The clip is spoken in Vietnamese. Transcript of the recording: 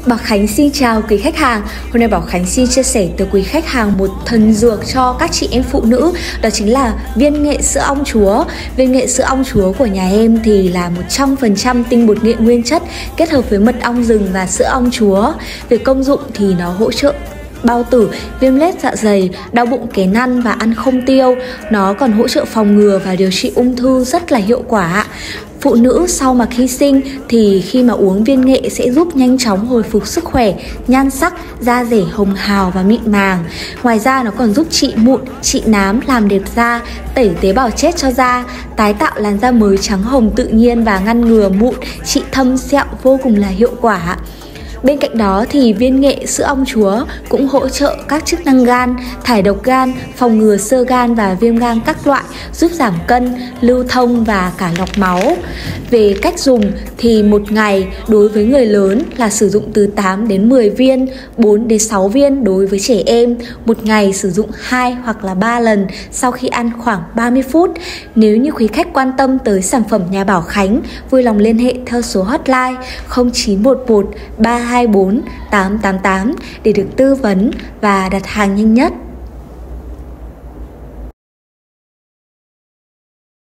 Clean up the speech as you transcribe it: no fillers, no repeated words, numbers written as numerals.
Bảo Khánh xin chào quý khách hàng. Hôm nay Bảo Khánh xin chia sẻ tới quý khách hàng một thần dược cho các chị em phụ nữ. Đó chính là viên nghệ sữa ong chúa. Viên nghệ sữa ong chúa của nhà em thì là 100% tinh bột nghệ nguyên chất kết hợp với mật ong rừng và sữa ong chúa. Về công dụng thì nó hỗ trợ bao tử, viêm loét dạ dày, đau bụng kén ăn và ăn không tiêu. Nó còn hỗ trợ phòng ngừa và điều trị ung thư rất là hiệu quả. Phụ nữ sau mà khi sinh thì khi mà uống viên nghệ sẽ giúp nhanh chóng hồi phục sức khỏe, nhan sắc, da dẻ hồng hào và mịn màng. Ngoài ra nó còn giúp trị mụn, trị nám, làm đẹp da, tẩy tế bào chết cho da, tái tạo làn da mới trắng hồng tự nhiên và ngăn ngừa mụn, trị thâm sẹo vô cùng là hiệu quả. Bên cạnh đó thì viên nghệ sữa ong chúa cũng hỗ trợ các chức năng gan, thải độc gan, phòng ngừa xơ gan và viêm gan các loại, giúp giảm cân, lưu thông và cả lọc máu. Về cách dùng thì một ngày đối với người lớn là sử dụng từ 8 đến 10 viên, 4 đến 6 viên đối với trẻ em. Một ngày sử dụng 2 hoặc là 3 lần sau khi ăn khoảng 30 phút. Nếu như quý khách quan tâm tới sản phẩm nhà Bảo Khánh, vui lòng liên hệ theo số hotline 0911 324 888 để được tư vấn và đặt hàng nhanh nhất.